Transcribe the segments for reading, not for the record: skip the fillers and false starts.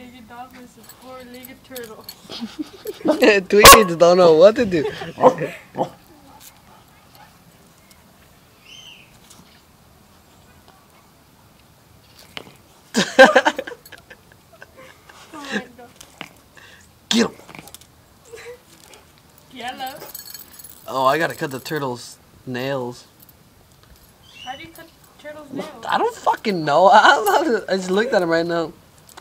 four-legged dog versus four-legged turtle. Tweets don't know what to do. Oh my god. Get him. Yellow. Oh, I gotta cut the turtle's nails. How do you cut turtle's nails? I don't fucking know. I just looked at him right now.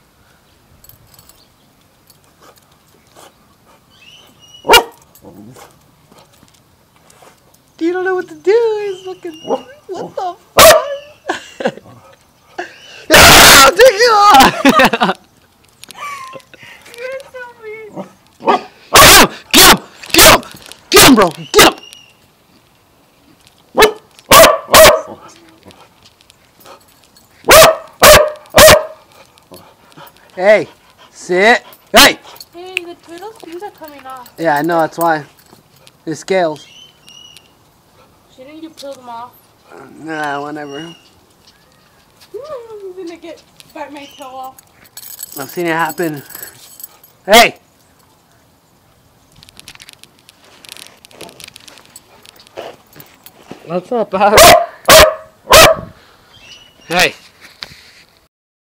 You don't know what to do. He's looking. What the fuck? Ah, take it off! You're so weird. Get him! Get him! Get him, bro! Get him! Hey, sit. Hey! Hey, the turtle's fins are coming off. Yeah, I know, that's why. His scales. Shouldn't you peel them off? Nah, whatever. I'm gonna bite my toe off. I've seen it happen. Hey! What's up, Bob?